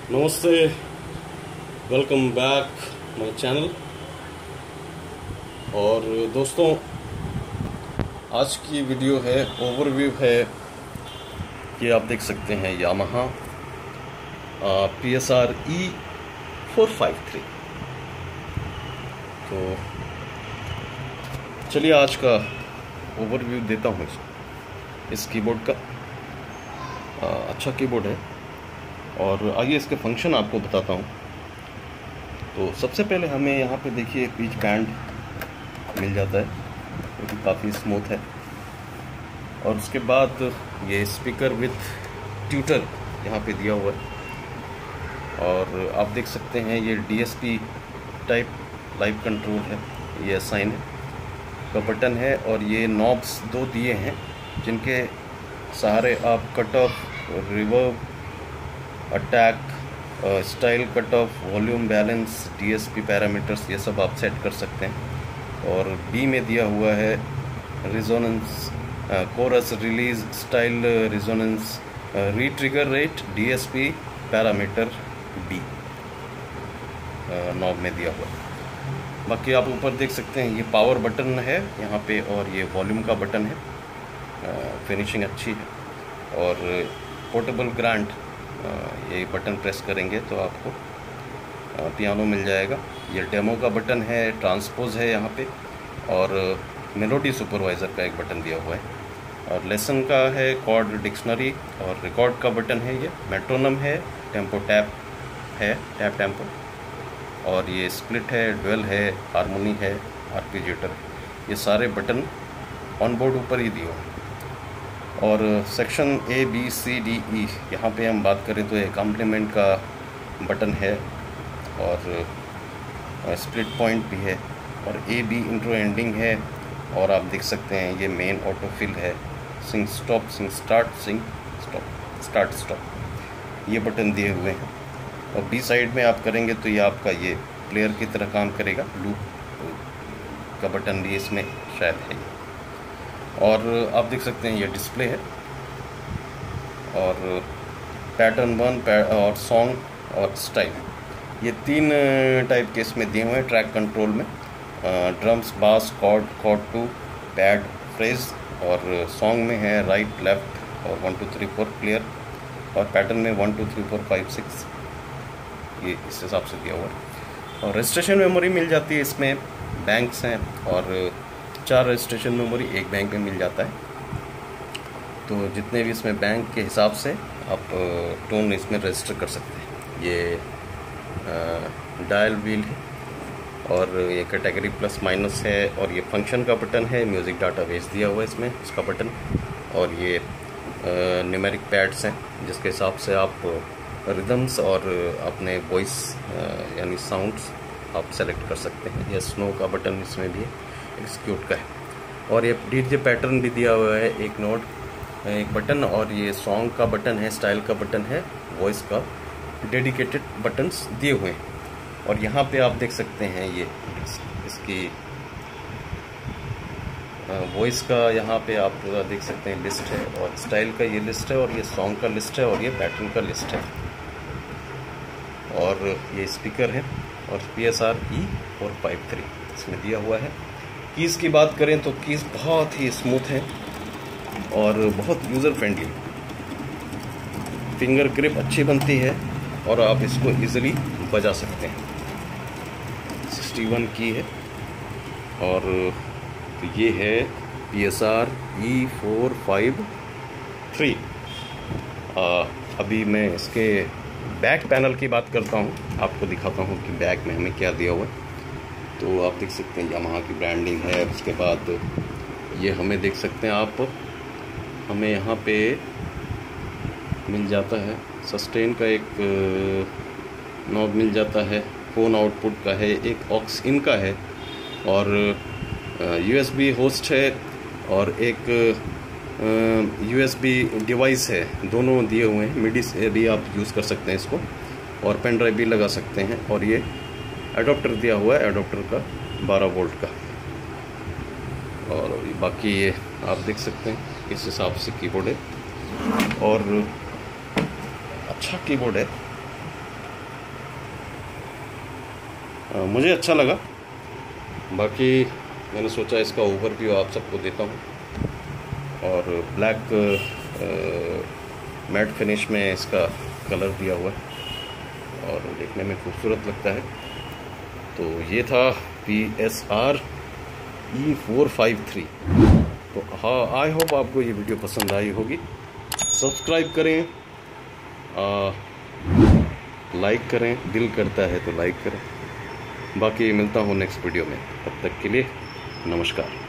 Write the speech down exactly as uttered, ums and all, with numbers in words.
नमस्ते, welcome back my channel. और दोस्तों, आज की वीडियो है ओवरव्यू है। ये आप देख सकते हैं Yamaha P S R E four five three. तो चलिए आज का ओवरव्यू देता हूँ इस, इस कीबोर्ड का। आ, अच्छा कीबोर्ड है और आइए इसके फंक्शन आपको बताता हूँ। तो सबसे पहले हमें यहाँ पे देखिए पिच बैंड मिल जाता है, जो कि काफ़ी स्मूथ है। और उसके बाद ये स्पीकर विथ ट्यूटर यहाँ पे दिया हुआ है। और आप देख सकते हैं ये D S P type live control है, ये साइन है का बटन है। और ये नॉब्स दो दिए हैं जिनके सहारे आप cut off, reverb, attack, style cut off, volume balance, D S P parameters, ये सब आप सेट कर सकते हैं। और बी में दिया हुआ है resonance, chorus release, style resonance, retrigger rate, D S P parameter B knob में दिया हुआ है। बाकी आप ऊपर देख सकते हैं ये पावर बटन है यहाँ पे, और ये वॉल्यूम का बटन है। फिनिशिंग अच्छी है। और पोर्टेबल ग्रांट, ये बटन प्रेस करेंगे तो आपको पियानो मिल जाएगा। ये डेमो का बटन है, ट्रांसपोज है यहाँ पे, और मेलोडी सुपरवाइज़र का एक बटन दिया हुआ है। और लेसन का है, कॉर्ड डिक्शनरी और रिकॉर्ड का बटन है। ये मेट्रोनम है, टेम्पो टैप है, टैप टेम्पो। और ये स्प्लिट है, ड्वेल है, हारमोनी है, आर्पेजिएटर। ये सारे बटन ऑन बोर्ड ऊपर ही दिए हुए हैं। और section A B C D E, यहाँ पे हम बात करें तो ये कॉम्प्लीमेंट का बटन है, और स्प्लिट पॉइंट भी है, और ए बी इंट्रो एंडिंग है। और आप देख सकते हैं ये मेन ऑटोफिल है, sync stop, sync start, sync stop, start stop, ये बटन दिए हुए हैं। और बी साइड में आप करेंगे तो ये आपका ये प्लेयर की तरह काम करेगा, लूप का बटन भी इसमें शायद है। और आप देख सकते हैं ये डिस्प्ले है, और पैटर्न वन और सॉन्ग और स्टाइल, ये तीन टाइप के इसमें दिए हुए हैं ट्रैक कंट्रोल में। Drums, bass, chord, chord two, pad, phrase. और सॉन्ग में है राइट, लेफ्ट और one two three four clear. और पैटर्न में one two three four five six, ये इस हिसाब से दिया हुआ है। और रजिस्ट्रेशन मेमोरी मिल जाती है इसमें, बैंक्स हैं, और चार रजिस्ट्रेशन मेमोरी एक बैंक में मिल जाता है। तो जितने भी इसमें बैंक के हिसाब से आप टोन इसमें रजिस्टर कर सकते हैं। ये डायल व्हील है, और ये कैटेगरी प्लस माइनस है, और ये फंक्शन का बटन है, म्यूज़िक डाटा बेस दिया हुआ है इसमें, इसका बटन। और ये न्यूमेरिक पैड्स हैं जिसके हिसाब से आप रिदम्स और अपने वॉइस यानी साउंड्स आप सेलेक्ट कर सकते हैं। ये स्नो का बटन इसमें भी है, एक्सिक्यूट का है। और ये डीजे पैटर्न भी दिया हुआ है, एक नोट, एक बटन। और ये सॉन्ग का बटन है, स्टाइल का बटन है, वॉइस का डेडिकेटेड बटन्स दिए हुए हैं। और यहाँ पे आप देख सकते हैं ये इस, इसकी वॉइस का यहाँ पे आप पूरा देख सकते हैं लिस्ट है, और स्टाइल का ये लिस्ट है, और ये सॉन्ग का लिस्ट है, और ये पैटर्न का लिस्ट है। और ये स्पीकर है, और P S R E four five three इसमें दिया हुआ है। कीज़ की बात करें तो कीज़ बहुत ही स्मूथ है और बहुत यूज़र फ्रेंडली, फिंगर ग्रिप अच्छी बनती है, और आप इसको इजीली बजा सकते हैं। सिक्सटी वन की है, और तो ये है P S R E four five three. अभी मैं इसके बैक पैनल की बात करता हूँ, आपको दिखाता हूँ कि बैक में हमें क्या दिया हुआ है। तो आप देख सकते हैं यामाहा की ब्रांडिंग है। उसके बाद ये हमें देख सकते हैं आप, हमें यहाँ पे मिल जाता है सस्टेन का एक नॉब मिल जाता है, फ़ोन आउटपुट का है, एक ऑक्स इन का है, और यू एस बी होस्ट है, और एक यू एस बी डिवाइस है। दोनों दिए हुए हैं, मिडी से भी आप यूज़ कर सकते हैं इसको, और पेन ड्राइव भी लगा सकते हैं। और ये एडोप्टर दिया हुआ है, एडोप्टर का बारह वोल्ट का। और बाकी ये आप देख सकते हैं किस हिसाब से कीबोर्ड है, और अच्छा कीबोर्ड है। आ, मुझे अच्छा लगा। बाकी मैंने सोचा इसका ओवरव्यू आप सबको देता हूँ। और ब्लैक मैट फिनिश में इसका कलर दिया हुआ है और देखने में खूबसूरत लगता है। तो ये था P S R E four five three. तो हाँ, आई होप आपको ये वीडियो पसंद आई होगी। सब्सक्राइब करें, आ, लाइक करें, दिल करता है तो लाइक करें। बाकी मिलता हूँ नेक्स्ट वीडियो में, तब तक के लिए नमस्कार।